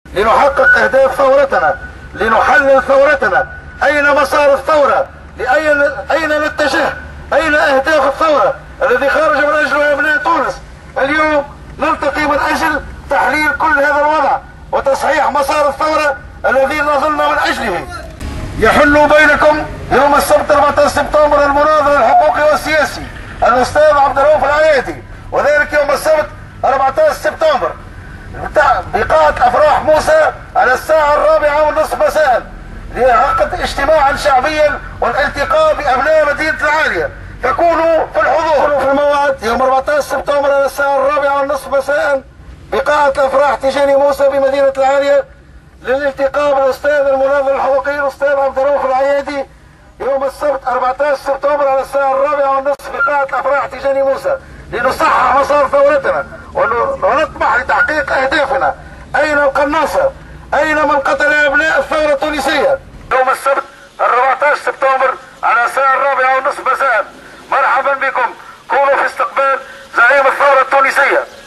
لنحقق أهداف ثورتنا، لنحلل ثورتنا. أين مسار الثورة؟ أين نتجه؟ أين أهداف الثورة الذي خرج من أجله أبناء تونس؟ اليوم نلتقي من أجل تحليل كل هذا الوضع وتصحيح مسار الثورة الذي نظلنا من أجله. يحل بينكم يوم السبت 14 سبتمبر المناظر الحقوقي والسياسي الأستاذ عبد الرؤوف العيادي، وذلك يوم السبت 14 سبتمبر بقاعة أفراح موسى على الساعة 4:30 مساء لعقد اجتماعا شعبيا والالتقاء بأبناء مدينة العالية. فكونوا في الحضور في الموعد يوم 14 سبتمبر على الساعة 4:30 مساء بقاعة أفراح تيجاني موسى بمدينة العالية للالتقاء بالأستاذ المناظر الحقوقي الأستاذ عبد الرؤوف العيادي يوم السبت 14 سبتمبر على الساعة 4:30 بقاعة أفراح تيجاني موسى لنصحح مسار ثورتنا ونطمح لتحقيق أهدافنا. أين القناصة؟ أين من قتل أبناء الثورة التونسية؟ يوم السبت 14 سبتمبر على الساعة 4:30 مساء. مرحبا بكم، كونوا في استقبال زعيم الثورة التونسية.